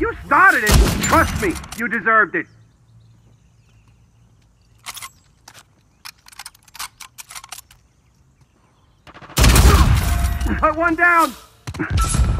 You started it. Trust me, you deserved it. Put one down.